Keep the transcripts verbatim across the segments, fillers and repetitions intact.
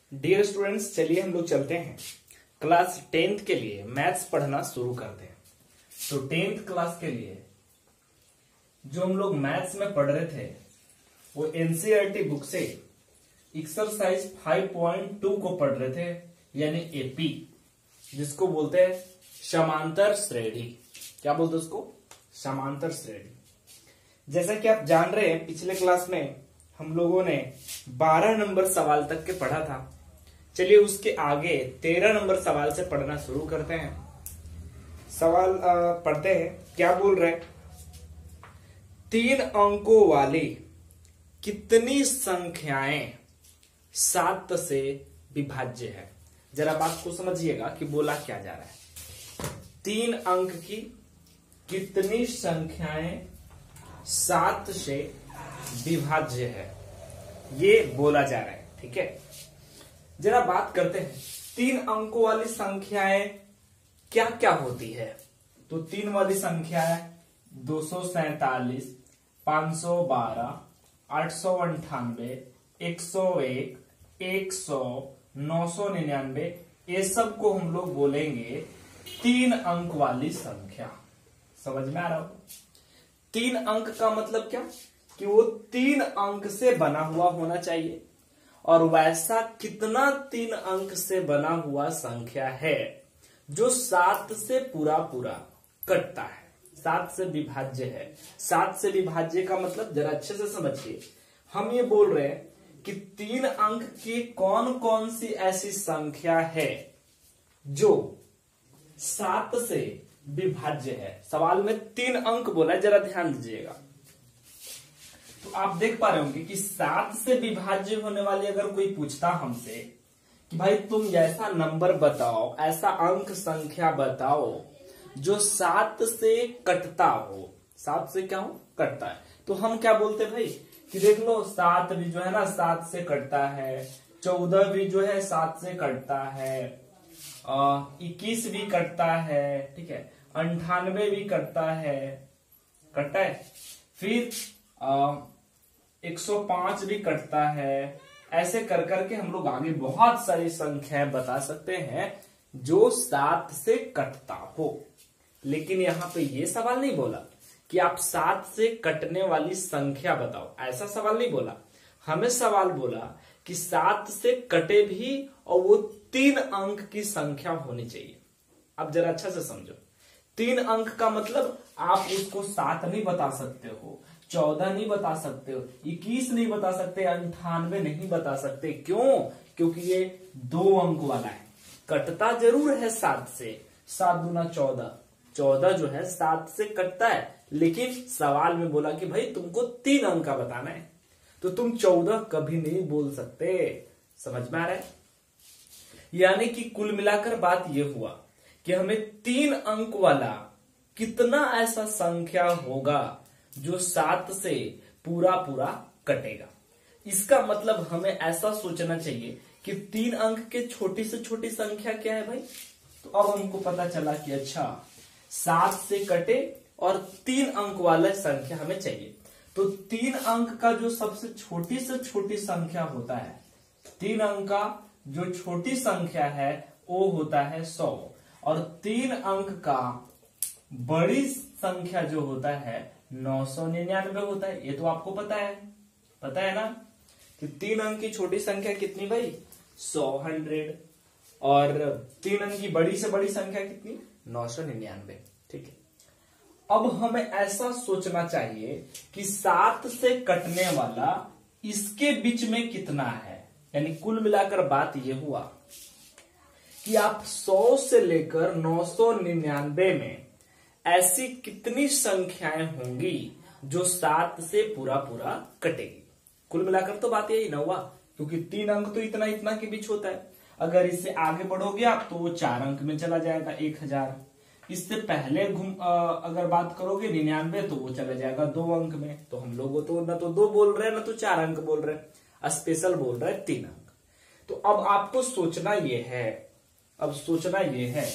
Dear students, चलिए हम लोग चलते हैं क्लास टेंथ के लिए मैथ्स पढ़ना शुरू करते हैं। तो टेंथ क्लास के लिए जो हम लोग मैथ्स में पढ़ रहे थे वो एनसीईआरटी बुक से एक्सरसाइज फाइव पॉइंट टू को पढ़ रहे थे, यानी एपी, जिसको बोलते हैं समांतर श्रेणी। क्या बोलते हैं उसको? समांतर श्रेणी। जैसा कि आप जान रहे हैं, पिछले क्लास में हम लोगों ने बारह नंबर सवाल तक के पढ़ा था। चलिए उसके आगे तेरह नंबर सवाल से पढ़ना शुरू करते हैं। सवाल आ, पढ़ते हैं। क्या बोल रहे हैं? तीन अंकों वाली कितनी संख्याएं सात से विभाज्य है? जरा बात को समझिएगा कि बोला क्या जा रहा है। तीन अंक की कितनी संख्याएं सात से विभाज्य है, ये बोला जा रहा है। ठीक है, जरा बात करते हैं तीन अंकों वाली संख्याएं क्या क्या होती है। तो तीन वाली संख्याएं दो सौ सैतालीस, पांच सौ बारह, आठ सौ अंठानबे, एक सौ एक, एक सौ, नौ सौ निन्यानवे, ये सब को हम लोग बोलेंगे तीन अंक वाली संख्या। समझ में आ रहा हो? तीन अंक का मतलब क्या कि वो तीन अंक से बना हुआ होना चाहिए, और वैसा कितना तीन अंक से बना हुआ संख्या है जो सात से पूरा पूरा कटता है, सात से विभाज्य है। सात से विभाज्य का मतलब जरा अच्छे से समझिए। हम ये बोल रहे हैं कि तीन अंक की कौन कौन सी ऐसी संख्या है जो सात से विभाज्य है। सवाल में तीन अंक बोला है, जरा ध्यान दीजिएगा। तो आप देख पा रहे होंगे कि सात से विभाज्य होने वाली अगर कोई पूछता हमसे कि भाई तुम ऐसा नंबर बताओ, ऐसा अंक संख्या बताओ जो सात से कटता हो। सात से क्या हो? कटता है। तो हम क्या बोलते भाई कि देख लो, सात भी जो है ना सात से कटता है, चौदह भी जो है सात से कटता है, इक्कीस भी कटता है, ठीक है, अंठानवे भी कटता है, कटता है, फिर आ, एक सौ पांच भी कटता है। ऐसे कर करके हम लोग आगे बहुत सारी संख्याएं बता सकते हैं जो सात से कटता हो। लेकिन यहाँ पे ये सवाल नहीं बोला कि आप सात से कटने वाली संख्या बताओ, ऐसा सवाल नहीं बोला। हमें सवाल बोला कि सात से कटे भी और वो तीन अंक की संख्या होनी चाहिए। अब जरा अच्छा से समझो। तीन अंक का मतलब आप उसको सात नहीं बता सकते हो, चौदह नहीं बता सकते हो, इक्कीस नहीं बता सकते, अंठानवे नहीं बता सकते। क्यों? क्योंकि ये दो अंक वाला है। कटता जरूर है सात से, सात गुना चौदह, चौदह जो है सात से कटता है, लेकिन सवाल में बोला कि भाई तुमको तीन अंक का बताना है, तो तुम चौदह कभी नहीं बोल सकते। समझ में आ रहा है? यानी कि कुल मिलाकर बात यह हुआ कि हमें तीन अंक वाला कितना ऐसा संख्या होगा जो सात से पूरा पूरा कटेगा। इसका मतलब हमें ऐसा सोचना चाहिए कि तीन अंक के छोटी से छोटी संख्या क्या है भाई। तो अब हमको पता चला कि अच्छा, सात से कटे और तीन अंक वाला संख्या हमें चाहिए। तो तीन अंक का जो सबसे छोटी से छोटी संख्या होता है, तीन अंक का जो छोटी संख्या है वो होता है सौ, और तीन अंक का बड़ी संख्या जो होता है नौ सौ निन्यानवे होता है। ये तो आपको पता है, पता है ना कि तीन अंक की छोटी संख्या कितनी भाई? सौ, हंड्रेड, और तीन अंक की बड़ी से बड़ी संख्या कितनी? नौ सौ निन्यानवे। ठीक है, अब हमें ऐसा सोचना चाहिए कि सात से कटने वाला इसके बीच में कितना है। यानी कुल मिलाकर बात यह हुआ कि आप सौ से लेकर नौ सौ निन्यानवे में ऐसी कितनी संख्याएं होंगी जो सात से पूरा पूरा कटेगी। कुल मिलाकर तो बात यही ना हुआ, क्योंकि तीन अंक तो इतना इतना के बीच होता है। अगर इससे आगे बढ़ोगे आप तो वो चार अंक में चला जाएगा, एक हजार। इससे पहले घूम अगर बात करोगे निन्यानवे, तो वो चला जाएगा दो अंक में। तो हम लोग तो ना तो दो बोल रहे हैं ना तो चार अंक बोल रहे हैं, स्पेशल बोल रहे हैं तीन अंक। तो अब आपको सोचना ये है, अब सोचना ये है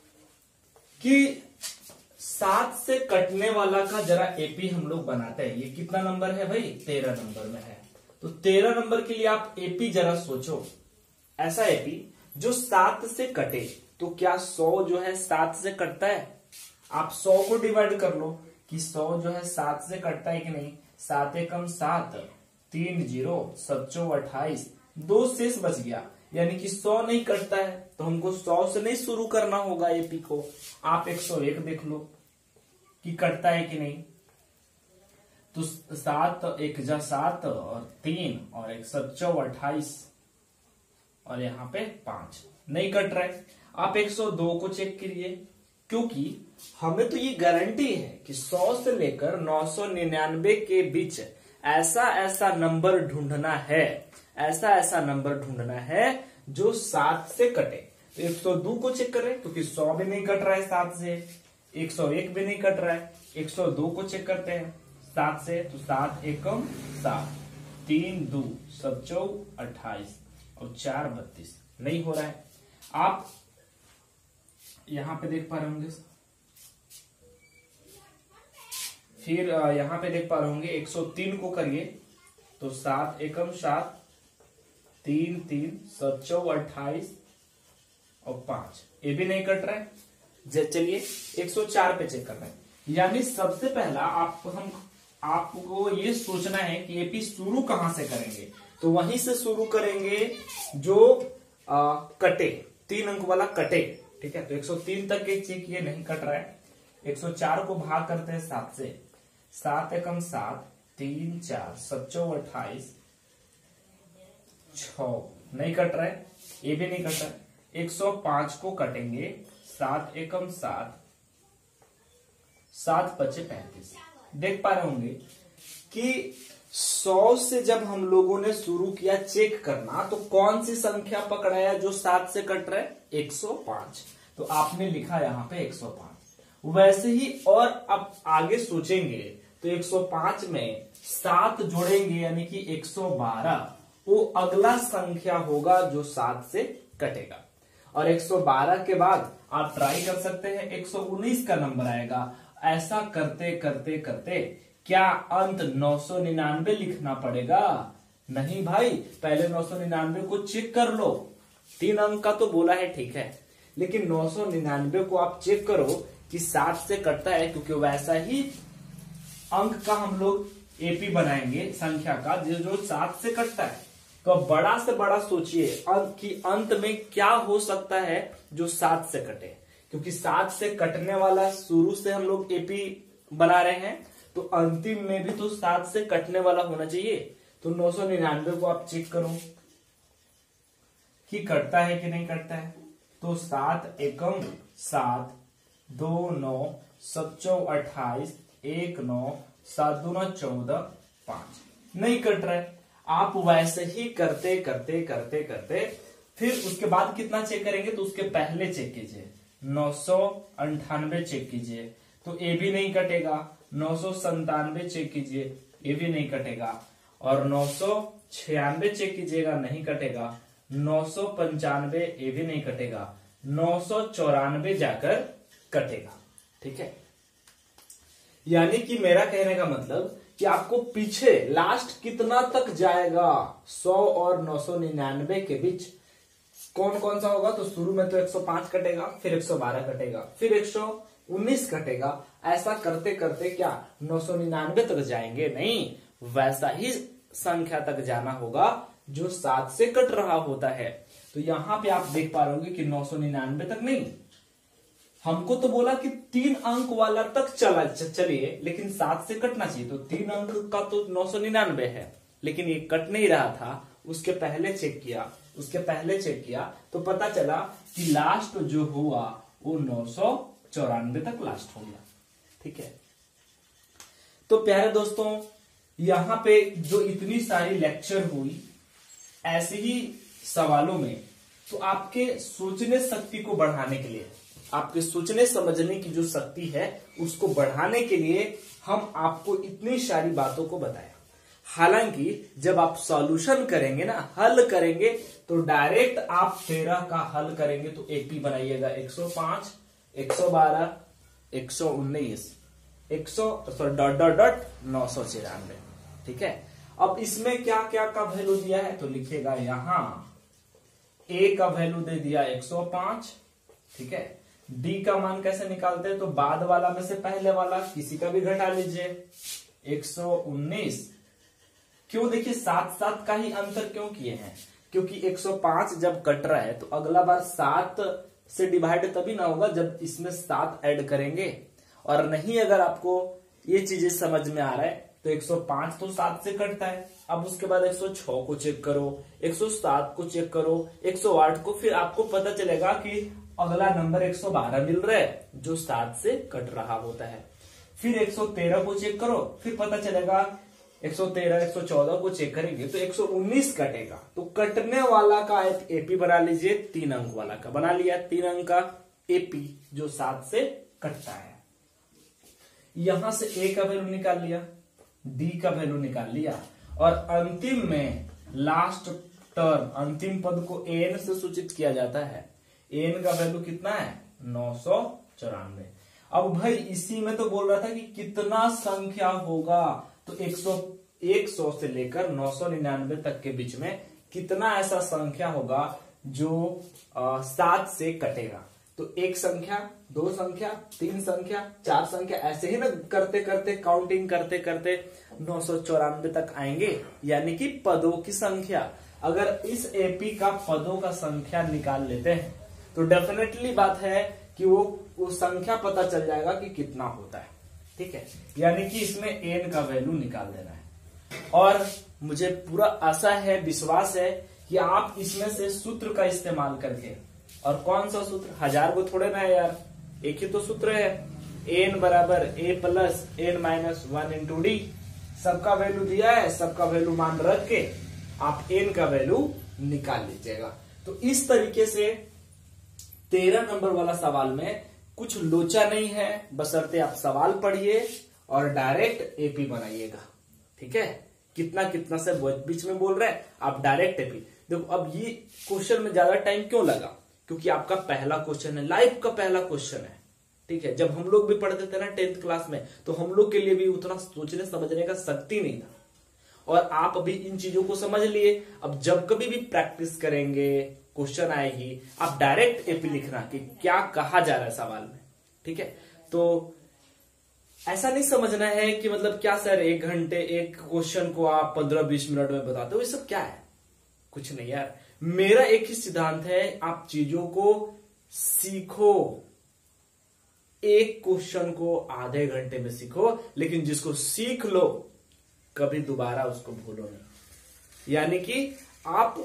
कि सात से कटने वाला का जरा एपी हम लोग बनाते हैं। ये कितना नंबर है भाई? तेरह नंबर में है। तो तेरह नंबर के लिए आप एपी जरा सोचो। ऐसा एपी जो सात से कटे। तो क्या सौ जो है सात से कटता है? आप सौ को डिवाइड कर लो कि सौ जो है सात से कटता है कि नहीं। सात एकम सात, तीन जीरो, सच्चो अट्ठाईस, दो शेष बच गया, यानी कि सौ नहीं कटता है। तो हमको सौ से नहीं शुरू करना होगा एपी को। आप एक सौ एक देख लो कि कटता है कि नहीं। तो सात एक जा सात और तीन और एक सच्चो अट्ठाईस और यहाँ पे पांच, नहीं कट रहा है। आप एक सौ दो को चेक करिए, क्योंकि हमें तो ये गारंटी है कि सौ से लेकर नौ सौ निन्यानवे के बीच ऐसा ऐसा नंबर ढूंढना है, ऐसा ऐसा नंबर ढूंढना है जो सात से कटे। तो एक सौ दो को चेक करें, क्योंकि सौ भी नहीं कट रहा है सात से, एक सौ एक भी नहीं कट रहा है। एक सौ दो को चेक करते हैं सात से, तो सात एकम सात, तीन दो सच्चो अट्ठाईस और चार बत्तीस, नहीं हो रहा है। आप यहां पे देख पा रहे होंगे, फिर यहां पे देख पा रहे होंगे एक सौ तीन को करिए तो सात एकम सात, तीन तीन सच्चो अट्ठाईस और पांच, ये भी नहीं कट रहा है। चलिए एक सौ चार पे चेक कर रहे हैं। यानी सबसे पहला आप हम आपको ये सोचना है कि एपी शुरू कहां से करेंगे। तो वहीं से शुरू करेंगे जो आ, कटे, तीन अंक वाला कटे। ठीक है, तो एक सौ तीन तक एक चेक ये नहीं कट रहा है। एक सौ चार को भाग करते हैं सात से, सात एकम सात, तीन चार सच्चो अट्ठाईस, छ, नहीं कट रहा है, ये भी नहीं कट रहा है। एक सौ पांच को कटेंगे, सात एकम सात, सात पचे पैंतीस। देख पा रहे होंगे कि सौ से जब हम लोगों ने शुरू किया चेक करना, तो कौन सी संख्या पकड़ाया जो सात से कट रहा है? एक सौ पांच। तो आपने लिखा यहां पे एक सौ पांच। वैसे ही और अब आगे सोचेंगे तो एक सौ पांच में सात जोड़ेंगे, यानी कि एक सौ बारह, वो अगला संख्या होगा जो सात से कटेगा। और एक सौ बारह के बाद आप ट्राई कर सकते हैं एक सौ उन्नीस का नंबर आएगा। ऐसा करते करते करते क्या अंत नौ सौ निन्यानवे लिखना पड़ेगा? नहीं भाई, पहले नौ सौ निन्यानवे को चेक कर लो। तीन अंक का तो बोला है, ठीक है, लेकिन नौ सौ निन्यानवे को आप चेक करो कि सात से कटता है, क्योंकि वैसा ही अंक का हम लोग एपी बनाएंगे संख्या का जो जो सात से कटता है। तो बड़ा से बड़ा सोचिए अंक की अंत में क्या हो सकता है जो सात से कटे, क्योंकि सात से कटने वाला शुरू से हम लोग एपी बना रहे हैं, तो अंतिम में भी तो सात से कटने वाला होना चाहिए। तो नौ सौ निन्यानवे को आप चेक करो कि कटता है कि नहीं कटता है। तो सात एकम सात, दो नौ सच्चो अट्ठाईस, एक नौ, सात दूना चौदह, पांच, नहीं कट रहा है। आप वैसे ही करते करते करते करते फिर उसके बाद कितना चेक करेंगे, तो उसके पहले चेक कीजिए, नौ सौ अंठानवे चेक कीजिए, तो ये भी नहीं कटेगा। नौ सौ संतानवे चेक कीजिए, ये भी नहीं कटेगा। और नौ सौ छियानवे चेक कीजिएगा, नहीं कटेगा। नौ सौ पंचानवे, ये भी नहीं कटेगा। नौ सौ चौरानवे जाकर कटेगा। ठीक है, यानी कि मेरा कहने का मतलब कि आपको पीछे लास्ट कितना तक जाएगा, सौ और नौ सौ निन्यानवे के बीच कौन कौन सा होगा। तो शुरू में तो एक सौ पांच कटेगा, फिर एक सौ बारह कटेगा, फिर एक सौ उन्नीस कटेगा। ऐसा करते करते क्या नौ सौ निन्यानवे तक जाएंगे? नहीं, वैसा ही संख्या तक जाना होगा जो सात से कट रहा होता है। तो यहां पे आप देख पा रहे होंगे कि नौ सौ निन्यानवे तक नहीं, हमको तो बोला कि तीन अंक वाला तक चला चलिए, लेकिन सात से कटना चाहिए। तो तीन अंक का तो नौ सौ निन्यानवे है, लेकिन ये कट नहीं रहा था। उसके पहले चेक किया, उसके पहले चेक किया तो पता चला कि लास्ट जो हुआ वो नौ सौ चौरानवे तक लास्ट हो गया। ठीक है, तो प्यारे दोस्तों, यहां पे जो इतनी सारी लेक्चर हुई ऐसे ही सवालों में, तो आपके सोचने शक्ति को बढ़ाने के लिए, आपके सोचने समझने की जो शक्ति है उसको बढ़ाने के लिए हम आपको इतनी सारी बातों को बताया। हालांकि जब आप सॉल्यूशन करेंगे ना, हल करेंगे, तो डायरेक्ट आप तेरह का हल करेंगे तो एपी बनाइएगा एक सौ पांच, एक सौ बारह, एक सौ उन्नीस, एक सौ सॉरी डॉट डॉट डॉट नौ सौ चिरानवे। ठीक है, अब इसमें क्या क्या का वैल्यू दिया है तो लिखेगा यहां ए का वैल्यू दे दिया एक सौ पांच, ठीक है। डी का मान कैसे निकालते हैं, तो बाद वाला में से पहले वाला किसी का भी घटा लीजिए, एक सौ उन्नीस। क्यों, देखिए सात सात का ही अंतर क्यों किए हैं, क्योंकि एक सौ पांच जब कट रहा है तो अगला बार सात से डिवाइड तभी ना होगा जब इसमें सात ऐड करेंगे। और नहीं अगर आपको ये चीजें समझ में आ रहा है तो एक सौ पांच तो सात से कटता है, अब उसके बाद एक सौ छह को चेक करो, एक सौ सात को चेक करो, एक सौ आठ को, फिर आपको पता चलेगा कि अगला नंबर एक सौ बारह मिल रहा है जो सात से कट रहा होता है। फिर एक सौ तेरह को चेक करो, फिर पता चलेगा एक सौ तेरह, एक सौ चौदह को चेक करेंगे तो एक सौ उन्नीस कटेगा। तो कटने वाला का एक एपी बना लीजिए, तीन अंक वाला का बना लिया, तीन अंक का एपी जो सात से कटता है। यहां से ए का वैल्यू निकाल लिया, डी का वैल्यू निकाल लिया, और अंतिम में लास्ट टर्म अंतिम पद को एन से सूचित किया जाता है। एन का वैल्यू कितना है, नौ सौ चौरानवे। अब भाई इसी में तो बोल रहा था कि कितना संख्या होगा, तो एक सौ एक सौ से लेकर नौ सौ निन्यानवे तक के बीच में कितना ऐसा संख्या होगा जो आ, सात से कटेगा। तो एक संख्या, दो संख्या, तीन संख्या, चार संख्या, ऐसे ही ना करते करते काउंटिंग करते करते नौ सौ चौरानवे तक आएंगे, यानी कि पदों की संख्या। अगर इस एपी का पदों का संख्या निकाल लेते हैं तो डेफिनेटली बात है कि वो वो संख्या पता चल जाएगा कि कितना होता है, ठीक है। यानी कि इसमें एन का वैल्यू निकाल देना है। और मुझे पूरा आशा है, विश्वास है कि आप इसमें से सूत्र का इस्तेमाल करके, और कौन सा सूत्र, हजार को थोड़े ना है यार, एक ही तो सूत्र है, एन बराबर A plus N minus one into D. सबका वैल्यू दिया है, सबका वैल्यू मान रख के आप एन का वैल्यू निकाल लीजिएगा। तो इस तरीके से तेरह नंबर वाला सवाल में कुछ लोचा नहीं है, बशर्ते आप सवाल पढ़िए और डायरेक्ट एपी बनाइएगा, ठीक है। कितना कितना से बीच में बोल रहे हैं, आप डायरेक्ट एपी देखो। अब ये क्वेश्चन में ज्यादा टाइम क्यों लगा, क्योंकि आपका पहला क्वेश्चन है, लाइफ का पहला क्वेश्चन है, ठीक है। जब हम लोग भी पढ़ते थे ना टेंथ क्लास में, तो हम लोग के लिए भी उतना सोचने समझने का शक्ति नहीं था, और आप अभी इन चीजों को समझ लिए। अब जब कभी भी प्रैक्टिस करेंगे, क्वेश्चन आएगी, आप डायरेक्ट एपी लिखना कि क्या कहा जा रहा है सवाल में, ठीक है। तो ऐसा नहीं समझना है कि मतलब क्या सर एक घंटे एक क्वेश्चन को आप पंद्रह बीस मिनट में बताते हो, ये सब क्या है, कुछ नहीं यार। मेरा एक ही सिद्धांत है, आप चीजों को सीखो, एक क्वेश्चन को आधे घंटे में सीखो, लेकिन जिसको सीख लो कभी दोबारा उसको भूलो नहीं। यानी कि आप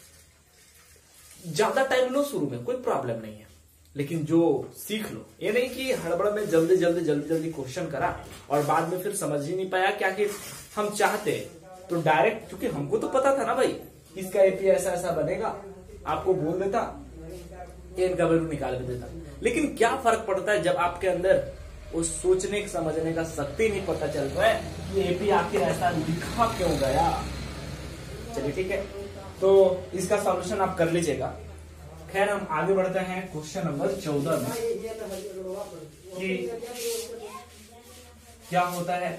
ज्यादा टाइम लो शुरू में, कोई प्रॉब्लम नहीं है, लेकिन जो सीख लो। ये नहीं कि हड़बड़ में जल्दी जल्दी जल्दी जल्दी क्वेश्चन करा और बाद में फिर समझ ही नहीं पाया क्या कि हम चाहते तो डायरेक्ट, क्योंकि हमको तो पता था ना भाई इसका एपी ऐसा ऐसा बनेगा, आपको बोल देता, एन का वैल्यू निकाल के देता। लेकिन क्या फर्क पड़ता है जब आपके अंदर वो सोचने समझने का शक्ति नहीं पता चल रहा है कि एपी आखिर ऐसा लिखा क्यों गया। चलिए ठीक है, तो इसका सॉल्यूशन आप कर लीजिएगा। खैर हम आगे बढ़ते हैं क्वेश्चन नंबर चौदह में कि क्या होता है।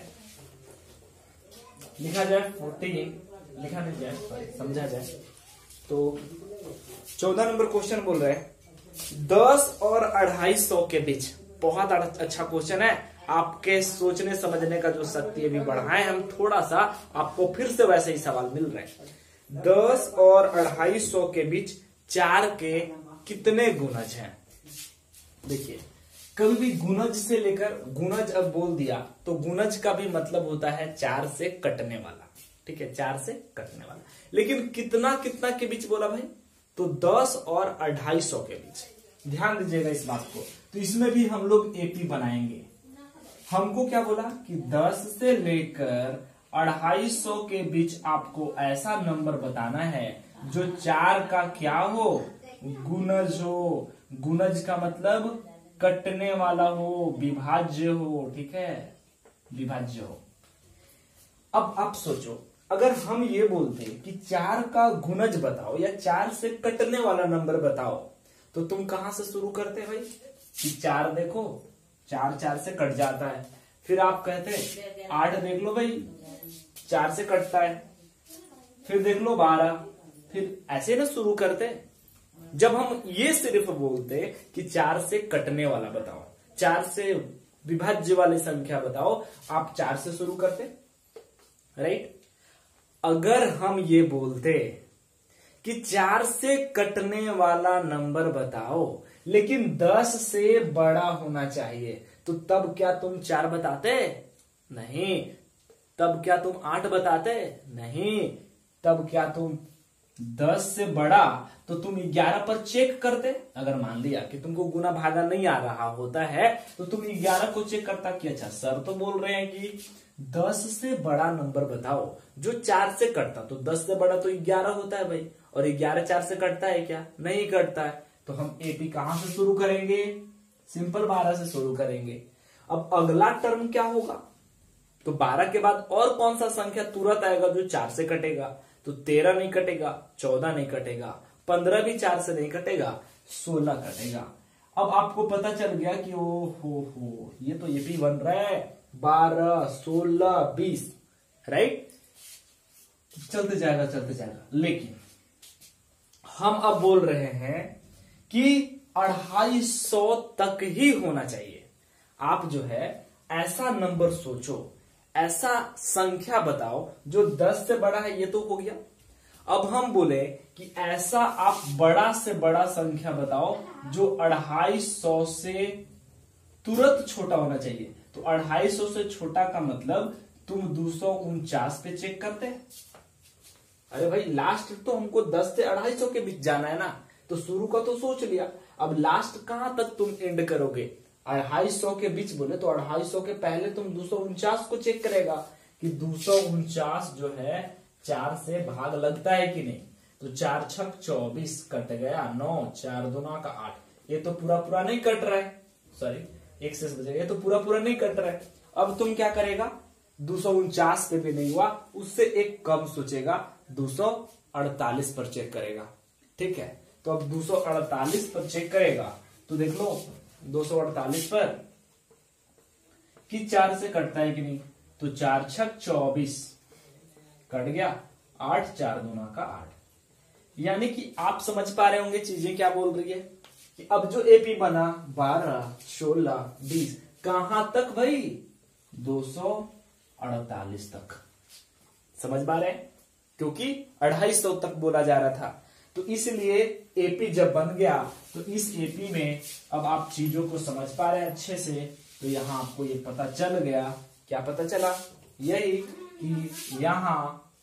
लिखा जाए फोर्टीन, लिखा नहीं जाए, समझा जाए तो चौदह नंबर क्वेश्चन बोल रहे हैं दस और अढ़ाई सौ के बीच। बहुत अच्छा क्वेश्चन है, आपके सोचने समझने का जो शक्ति है भी बढ़ाए हम थोड़ा सा, आपको फिर से वैसे ही सवाल मिल रहे हैं। दस और अढ़ाई सौ के बीच चार के कितने गुणज हैं। देखिए कभी भी गुणज से लेकर, गुणज अब बोल दिया तो गुणज का भी मतलब होता है चार से कटने वाला, ठीक है, चार से कटने वाला। लेकिन कितना कितना के बीच बोला भाई, तो दस और अढ़ाई सौ के बीच। ध्यान दीजिएगा इस बात को। तो इसमें भी हम लोग एपी बनाएंगे। हमको क्या बोला कि दस से लेकर अढ़ाई सौ के बीच आपको ऐसा नंबर बताना है जो चार का क्या हो, गुणज हो। गुणज का मतलब कटने वाला हो, विभाज्य हो, ठीक है, विभाज्य हो। अब आप सोचो, अगर हम ये बोलते कि चार का गुणज बताओ या चार से कटने वाला नंबर बताओ, तो तुम कहां से शुरू करते भाई कि चार देखो, चार चार से कट जाता है, फिर आप कहते आठ देख लो भाई, चार से कटता है, फिर देख लो बारह, फिर ऐसे ना शुरू करते। जब हम ये सिर्फ बोलते कि चार से कटने वाला बताओ, चार से विभाज्य वाली संख्या बताओ, आप चार से शुरू करते, राइट। अगर हम ये बोलते कि चार से कटने वाला नंबर बताओ लेकिन दस से बड़ा होना चाहिए, तो तब क्या तुम चार बताते? नहीं। तब क्या तुम आठ बताते? नहीं। तब क्या तुम दस से बड़ा तो तुम ग्यारह पर चेक करते। अगर मान लिया कि तुमको गुना भागा नहीं आ रहा होता है तो तुम ग्यारह को चेक करता कि अच्छा सर तो बोल रहे हैं कि दस से बड़ा नंबर बताओ जो चार से कटता, तो दस से बड़ा तो ग्यारह होता है भाई, और ग्यारह चार से कटता है क्या? नहीं कटता है। तो हम एपी कहां से शुरू करेंगे? सिंपल बारह से शुरू करेंगे। अब अगला टर्म क्या होगा? तो बारह के बाद और कौन सा संख्या तुरंत आएगा जो चार से कटेगा? तो तेरह नहीं कटेगा, चौदह नहीं कटेगा, पंद्रह भी चार से नहीं कटेगा, सोलह कटेगा। अब आपको पता चल गया कि ओ हो हो ये तो एपी बन रहा है बारह, सोलह, बीस, राइट। चलते जाएगा चलते जाएगा, लेकिन हम अब बोल रहे हैं कि अढ़ाई सौ तक ही होना चाहिए। आप जो है ऐसा नंबर सोचो, ऐसा संख्या बताओ जो दस से बड़ा है, ये तो हो गया। अब हम बोले कि ऐसा आप बड़ा से बड़ा संख्या बताओ जो अढ़ाई सौ से तुरंत छोटा होना चाहिए। तो अढ़ाई सौ से छोटा का मतलब तुम दो सौ उनचास पे चेक करते हैं। अरे भाई लास्ट तो हमको दस से अढ़ाई सौ के बीच जाना है ना, तो शुरू का तो सोच लिया, अब लास्ट कहां तक तुम एंड करोगे? अढ़ाई सौ के बीच बोले तो अढ़ाई सौ के पहले तुम दो सौ उनचास को चेक करेगा कि दो सौ उनचास जो है चार से भाग लगता है कि नहीं। तो चार छक चौबीस कट गया, नौ, चार दुना का आठ, ये तो पूरा पूरा नहीं कट रहा है, सॉरी एक से बचेगा, ये तो पूरा पूरा नहीं कट रहा है। अब तुम क्या करेगा? दो सौ उनचास पे भी नहीं हुआ, उससे एक कम सोचेगा, दो सौ अड़तालीस पर चेक करेगा, ठीक है। तो अब दो सौ अड़तालीस पर चेक करेगा तो देख लो दो सौ अड़तालीस पर कि चार से कटता है कि नहीं। तो चार छक चौबीस कट गया, आठ, चार दुना का आठ। यानी कि आप समझ पा रहे होंगे चीजें क्या बोल रही है कि अब जो एपी बना बारह, सोलह, बीस, कहां तक भाई? दो सौ अड़तालीस तक। समझ पा रहे हैं? क्योंकि अढ़ाई सौ तक बोला जा रहा था, तो इसलिए एपी जब बन गया तो इस एपी में अब आप चीजों को समझ पा रहे हैं अच्छे से। तो यहां आपको ये पता चल गया, क्या पता चला? यही कि यहां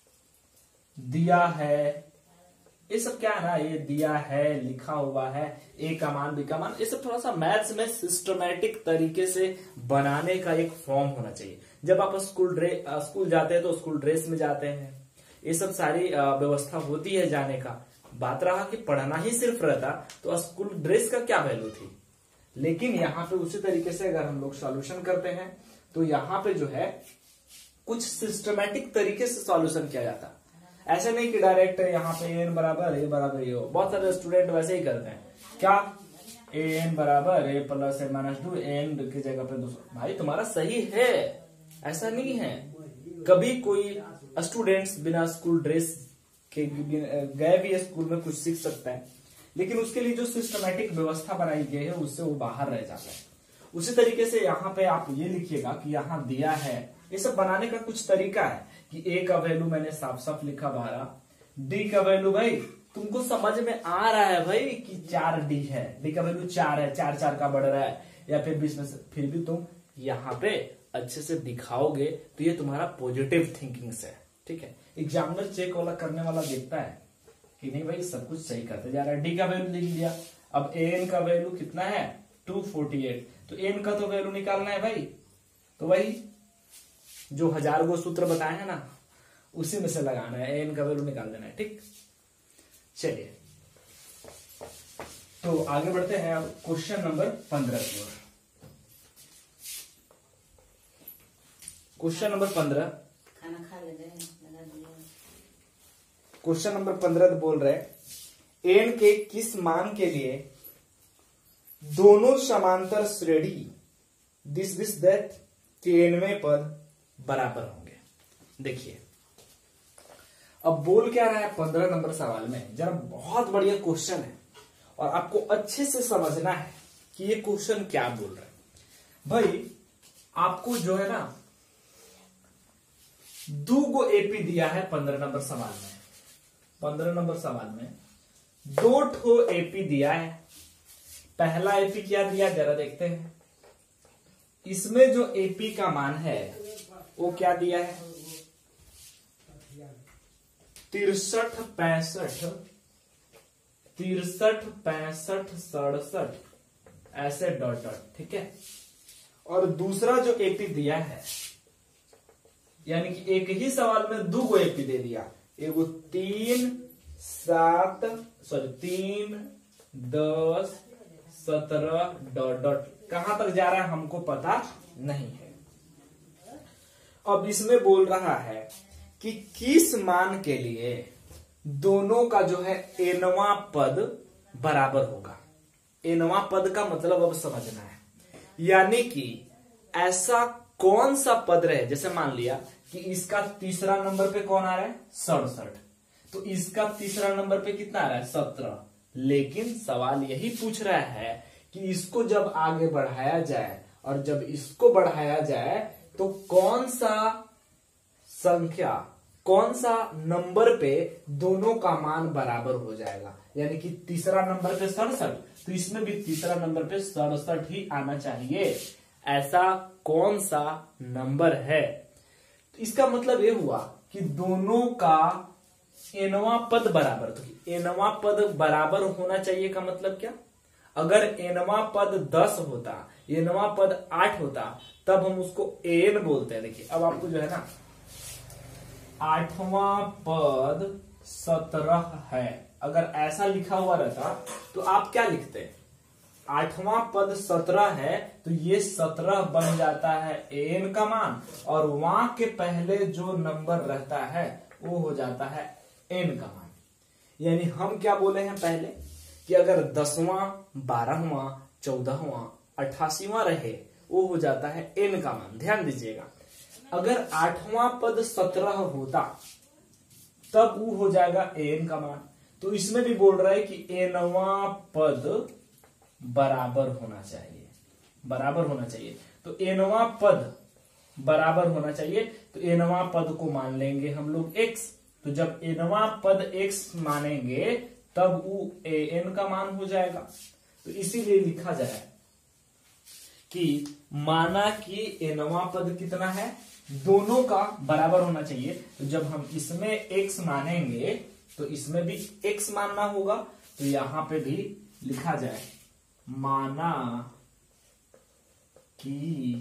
दिया है, ये सब क्या है ना, ये दिया है, लिखा हुआ है, ए का मान, बी का मान, ये सब थोड़ा सा मैथ्स में सिस्टमैटिक तरीके से बनाने का एक फॉर्म होना चाहिए। जब आप स्कूल ड्रेस स्कूल जाते हैं तो स्कूल ड्रेस में जाते हैं, ये सब सारी व्यवस्था होती है जाने का। बात रहा कि पढ़ना ही सिर्फ रहता तो स्कूल ड्रेस का क्या वैल्यू थी। लेकिन यहाँ पे उसी तरीके से अगर हम लोग सॉल्यूशन करते हैं तो यहाँ पे जो है कुछ सिस्टमैटिक तरीके से सॉल्यूशन किया जाता। ऐसे नहीं कि डायरेक्ट यहाँ पे एन बराबर ए बराबर ए हो। बहुत सारे स्टूडेंट वैसे ही करते हैं, क्या ए एन बराबर A plus A minus two, N की जगह पे दूसरा। भाई तुम्हारा सही है, ऐसा नहीं है। कभी कोई स्टूडेंट्स बिना स्कूल ड्रेस के गए भी स्कूल में कुछ सीख सकता है, लेकिन उसके लिए जो सिस्टमैटिक व्यवस्था बनाई गई है उससे वो बाहर रह जाता है। उसी तरीके से यहाँ पे आप ये लिखिएगा कि यहाँ दिया है, ये सब बनाने का कुछ तरीका है कि ए का वैल्यू मैंने साफ साफ लिखा बारह, डी का वैल्यू भाई तुमको समझ में आ रहा है भाई कि चार डी है, डी का वैल्यू चार है, चार चार का बढ़ रहा है या फिर बीस में से, फिर भी तुम यहाँ पे अच्छे से दिखाओगे तो ये तुम्हारा पॉजिटिव थिंकिंग से है, ठीक है। एग्जामिनर चेक वाला करने वाला देखता है कि नहीं भाई सब कुछ सही करते जा रहा है। डी का वैल्यू लिख लिया, अब एन का वैल्यू कितना है दो सौ अड़तालीस, तो एन का तो वैल्यू निकालना है भाई, तो वही जो हजार गो सूत्र बताए हैं ना उसी में से लगाना है, एन का वैल्यू निकाल देना है, ठीक। चलिए तो आगे बढ़ते हैं अब क्वेश्चन नंबर पंद्रह की ओर। क्वेश्चन नंबर पंद्रह खाना खा ले गए, क्वेश्चन नंबर पंद्रह बोल रहे एन के किस मान के लिए दोनों समांतर श्रेणी दिस दिस दैट के एनवें पद बराबर होंगे। देखिए अब बोल क्या रहा है पंद्रह नंबर सवाल में, जरा बहुत बढ़िया क्वेश्चन है और आपको अच्छे से समझना है कि ये क्वेश्चन क्या बोल रहा है। भाई आपको जो है ना दो गो एपी दिया है पंद्रह नंबर सवाल में। पंद्रह नंबर सवाल में दो ठो एपी दिया है। पहला एपी क्या दिया जरा देखते हैं। इसमें जो एपी का मान है वो क्या दिया है, तिरसठ पैंसठ तिरसठ पैंसठ सड़सठ ऐसे डॉट डॉट, ठीक है। और दूसरा जो एपी दिया है, यानी कि एक ही सवाल में दो गो एपी दे दिया। एगो तीन सात सॉरी तीन दस सत्रह डॉट डॉट, कहां तक जा रहा है हमको पता नहीं है। अब इसमें बोल रहा है कि किस मान के लिए दोनों का जो है एनवा पद बराबर होगा। एनवा पद का मतलब अब समझना है, यानी कि ऐसा कौन सा पद रहे, जैसे मान लिया कि इसका तीसरा नंबर पे कौन आ रहा है सड़सठ, तो इसका तीसरा नंबर पे कितना आ रहा है सत्रह। लेकिन सवाल यही पूछ रहा है कि इसको जब आगे बढ़ाया जाए और जब इसको बढ़ाया जाए तो कौन सा संख्या कौन सा नंबर पे दोनों का मान बराबर हो जाएगा। यानी कि तीसरा नंबर पे सड़सठ, तो इसमें भी तीसरा नंबर पे सड़सठ ही आना चाहिए। ऐसा कौन सा नंबर है, तो इसका मतलब ये हुआ कि दोनों का एनवा पद बराबर। तो एनवा पद बराबर होना चाहिए का मतलब क्या, अगर एनवा पद दस होता, एनवा पद आठ होता, तब हम उसको एन बोलते हैं। देखिए अब आपको जो है ना आठवां पद सत्रह है, अगर ऐसा लिखा हुआ रहता तो आप क्या लिखते हैं, आठवां पद सत्रह है तो ये सत्रह बन जाता है एन का मान, और वहां के पहले जो नंबर रहता है वो हो जाता है एन का मान। यानी हम क्या बोले हैं पहले कि अगर दसवां बारहवां चौदहवां अट्ठासीवां रहे वो हो जाता है एन का मान। ध्यान दीजिएगा, अगर आठवां पद सत्रह होता तब वो हो जाएगा एन का मान। तो इसमें भी बोल रहा है कि एनवा पद बराबर होना चाहिए, बराबर होना चाहिए। तो एनवा पद बराबर होना चाहिए, तो एनवा पद को मान लेंगे हम लोग एक्स। तो जब एनवा पद एक्स मानेंगे तब वो ए एन का मान हो जाएगा। तो इसीलिए लिखा जाए कि माना कि एनवा पद कितना है, दोनों का बराबर होना चाहिए। तो जब हम इसमें x मानेंगे तो इसमें भी x मानना होगा। तो यहां पे भी लिखा जाए माना कि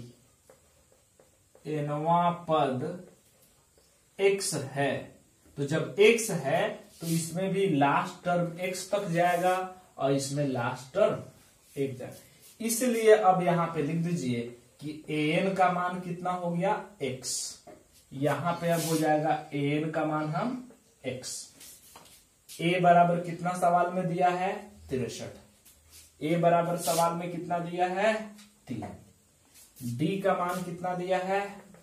एनवा पद x है। तो जब x है तो इसमें भी लास्ट टर्म x तक जाएगा और इसमें लास्ट टर्म एक जाएगा। इसलिए अब यहां पे लिख दीजिए कि an का मान कितना हो गया x, यहां पे अब हो जाएगा an का मान हम x। a बराबर कितना सवाल में दिया है तिरसठ, a बराबर सवाल में कितना दिया है तीन, d का मान कितना दिया है,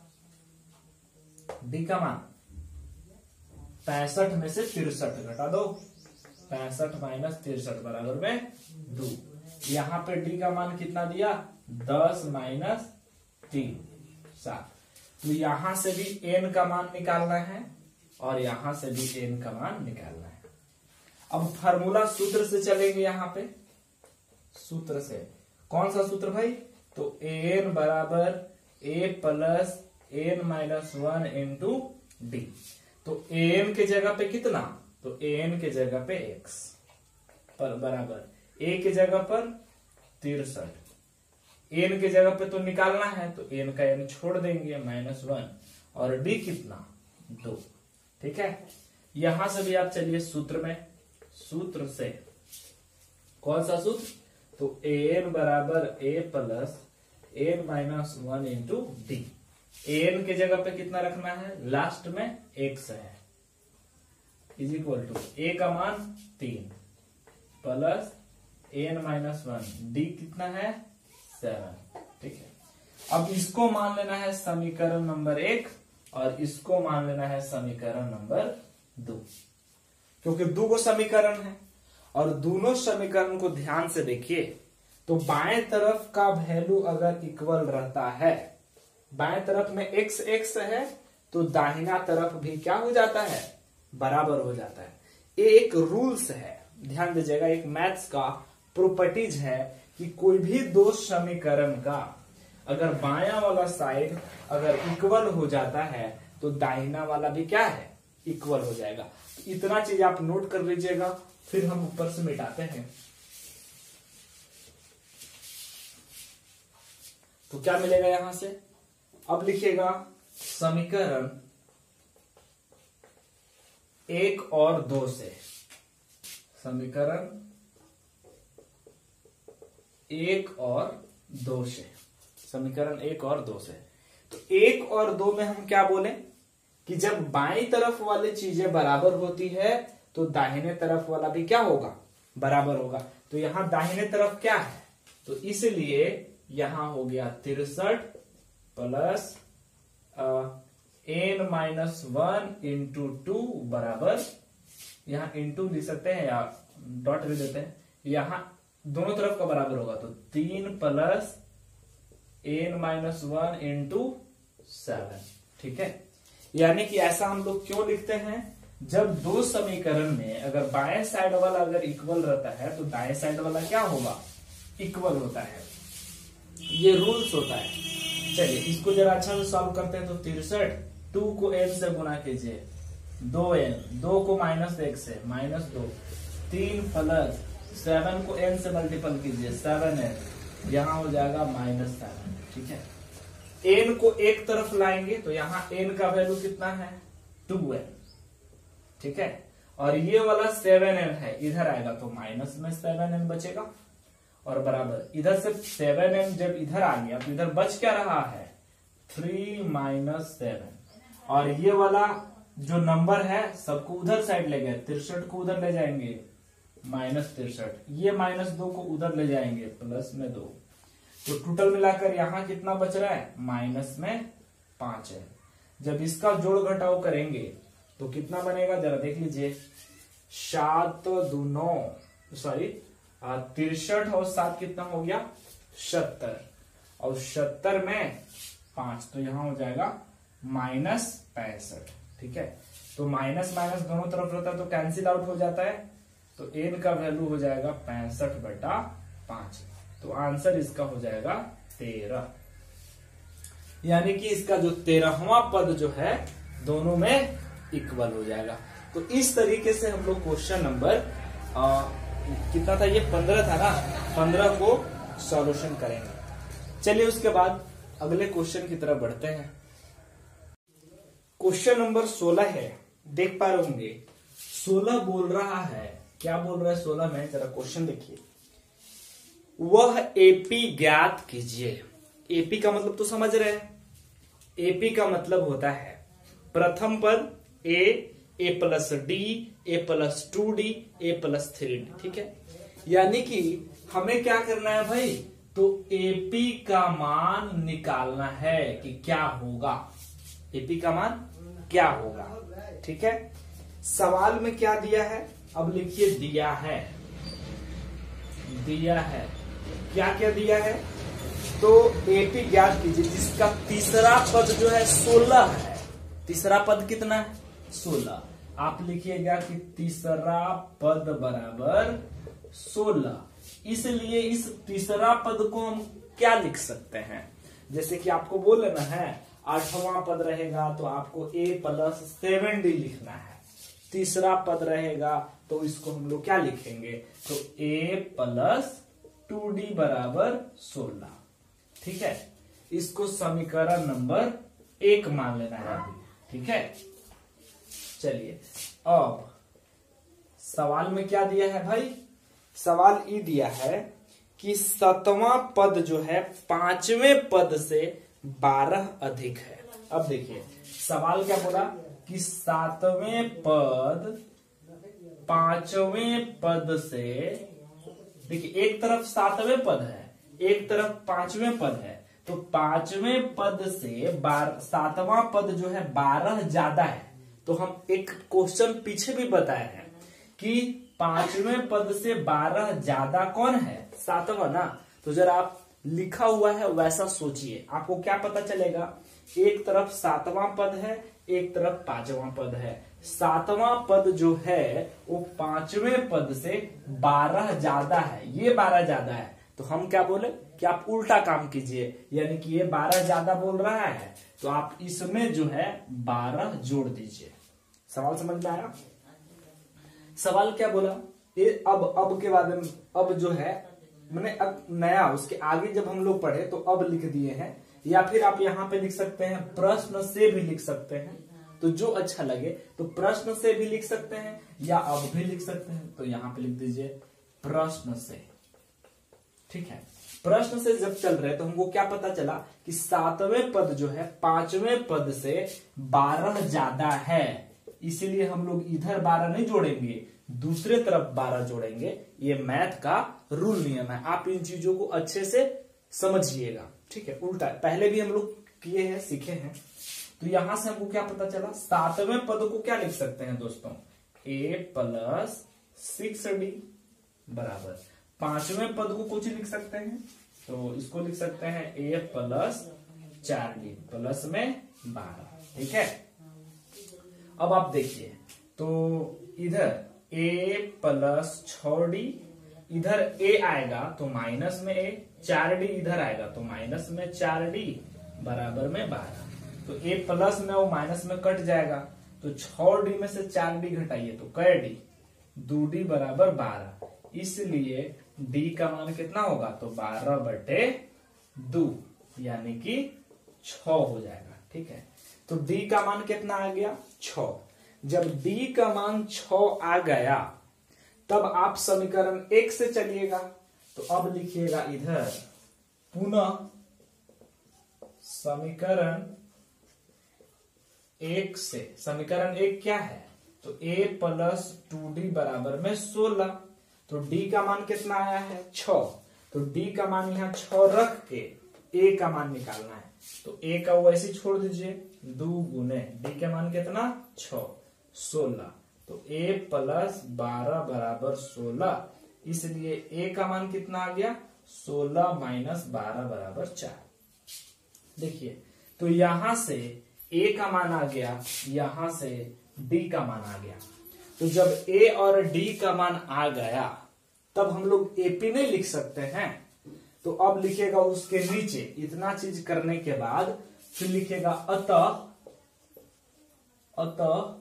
d का मान पैंसठ में से तिरसठ घटा दो, पैंसठ माइनस तिरसठ बराबर में दो। यहां पे d का मान कितना दिया दस माइनस तीन सात। तो यहां से भी n का मान निकालना है और यहां से भी n का मान निकालना है। अब फार्मूला सूत्र से चलेंगे, यहां पे सूत्र से कौन सा सूत्र भाई, तो an बराबर a plus N minus one into D. तो an के जगह पे कितना, तो an के जगह पे x पर बराबर a के जगह पर तिरसठ, एन के जगह पे तो निकालना है तो एन का एन छोड़ देंगे माइनस वन, और डी कितना दो। ठीक है, यहां से भी आप चलिए सूत्र में, सूत्र से कौन सा सूत्र, तो एन बराबर A plus N minus one into D. N के जगह पे कितना रखना है, लास्ट में एक्स है, इज इक्वल टू ए का मान तीन plus N minus one, D कितना है सेवन। ठीक है, अब इसको मान लेना है समीकरण नंबर एक और इसको मान लेना है समीकरण नंबर दो, क्योंकि दो गो समीकरण है। और दोनों समीकरण को ध्यान से देखिए, तो बाएं तरफ का वैल्यू अगर इक्वल रहता है, बाएं तरफ में x x है तो दाहिना तरफ भी क्या हो जाता है, बराबर हो जाता है। ये एक रूल्स है, ध्यान दीजिएगा, एक मैथ्स का प्रॉपर्टीज है कि कोई भी दो समीकरण का अगर बायां वाला साइड अगर इक्वल हो जाता है तो दाहिना वाला भी क्या है, इक्वल हो जाएगा। तो इतना चीज आप नोट कर लीजिएगा, फिर हम ऊपर से मिटाते हैं। तो क्या मिलेगा यहां से, अब लिखिएगा समीकरण एक और दो से, समीकरण एक और दो से, समीकरण एक और दो से। तो एक और दो में हम क्या बोले कि जब बाईं तरफ वाली चीजें बराबर होती है तो दाहिने तरफ वाला भी क्या होगा, बराबर होगा। तो यहां दाहिने तरफ क्या है, तो इसलिए यहां हो गया तिरसठ plus N minus one into two बराबर, यहां इंटू लिख सकते हैं या डॉट लिख देते हैं, यहां दोनों तरफ का बराबर होगा तो तीन plus N minus one into seven. ठीक है, यानी कि ऐसा हम लोग क्यों लिखते हैं, जब दो समीकरण में अगर बाएं साइड वाला अगर इक्वल रहता है तो दाएं साइड वाला क्या होगा, इक्वल होता है। ये रूल्स होता है। चलिए इसको जरा अच्छा से सॉल्व करते हैं। तो तिरसठ टू को एन से गुना कीजिए, दो एन, दो को माइनस एक से माइनस दो, तीन प्लस सेवन को एन से मल्टीपल कीजिए, सेवन एन, यहां हो जाएगा माइनस सेवन। ठीक है, एन को एक तरफ लाएंगे तो यहां एन का वैल्यू कितना है, टू एन। ठीक है, और ये वाला सेवन एन है, इधर आएगा तो माइनस में सेवन एन बचेगा, और बराबर इधर से सेवन एन जब इधर आ गया तो इधर बच क्या रहा है, थ्री माइनस सेवन, और ये वाला जो नंबर है सबको उधर साइड ले गए, तिरसठ को उधर ले जाएंगे माइनस तिरसठ, ये माइनस दो को उधर ले जाएंगे प्लस में दो, तो टोटल मिलाकर यहां कितना बच रहा है, माइनस में पांच है। जब इसका जोड़ घटाव करेंगे तो कितना बनेगा, जरा देख लीजिए, सात दूनो सॉरी तिरसठ और सात कितना हो गया, सत्तर, और सत्तर में पांच, तो यहां हो जाएगा माइनस पैंसठ। ठीक है, तो माइनस माइनस दोनों तरफ रहता है तो कैंसिल आउट हो जाता है, तो एन का वैल्यू हो जाएगा पैंसठ बटा पांच, तो आंसर इसका हो जाएगा तेरह। यानी कि इसका जो तेरहवां पद जो है दोनों में इक्वल हो जाएगा। तो इस तरीके से हम लोग क्वेश्चन नंबर कितना था, ये पंद्रह था ना, पंद्रह को सॉल्यूशन करेंगे। चलिए उसके बाद अगले क्वेश्चन की तरफ बढ़ते हैं। क्वेश्चन नंबर सोलह है, देख पा रहे होंगे, सोलह बोल रहा है, क्या बोल रहा है सोलह में, जरा क्वेश्चन देखिए, वह एपी ज्ञात कीजिए। एपी का मतलब तो समझ रहे हैं, एपी का मतलब होता है प्रथम पद a, a plus d, a plus two d, a plus three d. ठीक है, यानी कि हमें क्या करना है भाई, तो एपी का मान निकालना है कि क्या होगा, एपी का मान क्या होगा। ठीक है, सवाल में क्या दिया है, अब लिखिए दिया है, दिया है क्या क्या दिया है, तो एपी ज्ञात कीजिए जिसका तीसरा पद जो है सोलह है। तीसरा पद कितना है, सोलह। आप लिखिएगा कि तीसरा पद बराबर सोलह। इसलिए इस तीसरा पद को हम क्या लिख सकते हैं, जैसे कि आपको बोल लेना है आठवां पद रहेगा तो आपको ए प्लस सेवन डी लिखना है, तीसरा पद रहेगा तो इसको हम लोग क्या लिखेंगे, तो ए प्लस टू डी बराबर सोलह। ठीक है, इसको समीकरण नंबर एक मान लेना है अभी। ठीक है, चलिए अब सवाल में क्या दिया है भाई, सवाल ये दिया है कि सातवां पद जो है पांचवें पद से बारह अधिक है। अब देखिए सवाल क्या बोला कि सातवें पद पांचवें पद से, देखिए एक तरफ सातवें पद है, एक तरफ पांचवें पद है, तो पांचवें पद से बार सातवां पद जो है बारह ज्यादा है। तो हम एक क्वेश्चन पीछे भी बताए हैं कि पांचवें पद से बारह ज्यादा कौन है? सातवां ना। तो जरा आप लिखा हुआ है वैसा सोचिए, आपको क्या पता चलेगा? एक तरफ सातवां पद है, एक तरफ पांचवां पद है। सातवां पद जो है वो पांचवें पद से बारह ज्यादा है, ये बारह ज्यादा है। तो हम क्या बोले कि आप उल्टा काम कीजिए, यानी कि ये बारह ज्यादा बोल रहा है तो आप इसमें जो है बारह जोड़ दीजिए। सवाल समझ में आया? सवाल क्या बोला? ये अब अब के बाद में अब जो है मैंने अब नया उसके आगे जब हम लोग पढ़े तो अब लिख दिए हैं, या फिर आप यहाँ पे लिख सकते हैं प्रश्न से भी लिख सकते हैं, तो जो अच्छा लगे। तो प्रश्न से भी लिख सकते हैं या अब भी लिख सकते हैं, तो यहाँ पे लिख दीजिए प्रश्न से। ठीक है, प्रश्न से जब चल रहे तो हमको क्या पता चला कि सातवें पद जो है पांचवें पद से बारह ज्यादा है, इसीलिए हम लोग इधर बारह नहीं जोड़ेंगे, दूसरे तरफ बारह जोड़ेंगे। ये मैथ का रूल नियम है, आप इन चीजों को अच्छे से समझिएगा। ठीक है, उल्टा पहले भी हम लोग किए हैं, सीखे हैं। तो यहां से हमको क्या पता चला? सातवें पद को क्या लिख सकते हैं दोस्तों? ए प्लस सिक्स डी बराबर पांचवें पद को कुछ लिख सकते हैं, तो इसको लिख सकते हैं ए प्लस चार डी प्लस में बारह। ठीक है, अब आप देखिए तो इधर ए प्लस छ डी, इधर ए आएगा तो माइनस में ए, चार डी इधर आएगा तो माइनस में चार डी बराबर में बारह। तो ए प्लस में वो माइनस में कट जाएगा, तो छ डी में से चार डी घटाइए तो कै डी, दो डी बराबर बारह, इसलिए डी का मान कितना होगा? तो बारह बटे दो, यानी कि छ हो जाएगा। ठीक है, तो डी का मान कितना आ गया? छ। जब डी का मान छ आ गया तब आप समीकरण एक से चलिएगा, तो अब लिखिएगा इधर पुनः समीकरण एक से। समीकरण एक क्या है? तो a प्लस टू डी बराबर में सोलह। तो d का मान कितना आया है? छ। तो d का मान यहाँ छ रख के a का मान निकालना है, तो a का वैसे ही छोड़ दीजिए, दो गुने d का मान कितना? छ, सोलह। तो a प्लस बारह बराबर सोलह, इसलिए a का मान कितना आ गया? सोलह माइनस बारह बराबर चार। देखिए तो यहां से a का मान आ गया, यहां से d का मान आ गया। तो जब a और d का मान आ गया तब हम लोग ap नहीं लिख सकते हैं, तो अब लिखेगा उसके नीचे इतना चीज करने के बाद फिर लिखेगा अतः अतः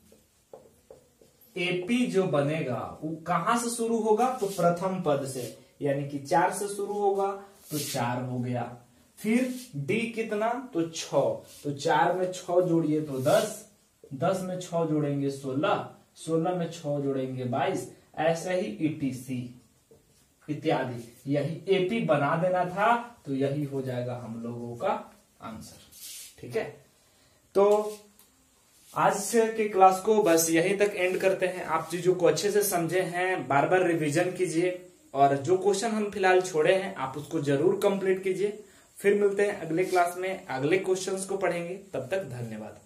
ap जो बनेगा वो कहां से शुरू होगा? तो प्रथम पद से, यानी कि चार से शुरू होगा, तो चार हो गया। फिर d कितना? तो छ, तो चार में छ जोड़िए तो दस, दस में छ जोड़ेंगे सोलह, सोलह में छ जोड़ेंगे बाईस, ऐसे ही ईटीसी इत्यादि। यही एपी बना देना था, तो यही हो जाएगा हम लोगों का आंसर। ठीक है, तो आज के क्लास को बस यहीं तक एंड करते हैं। आप चीजों को अच्छे से समझे हैं, बार बार रिवीजन कीजिए, और जो क्वेश्चन हम फिलहाल छोड़े हैं आप उसको जरूर कंप्लीट कीजिए। फिर मिलते हैं अगले क्लास में, अगले क्वेश्चंस को पढ़ेंगे। तब तक धन्यवाद।